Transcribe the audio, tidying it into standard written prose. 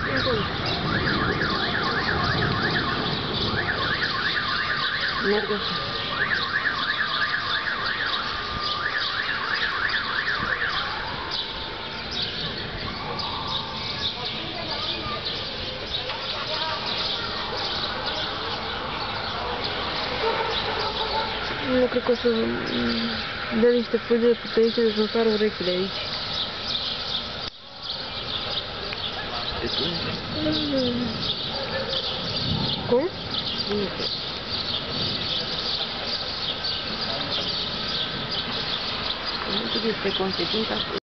Merg așa. Nu cred că o să dea niște fulgi puternice de să-mi sară urechile aici. Cum? Nu trebuie să te consecința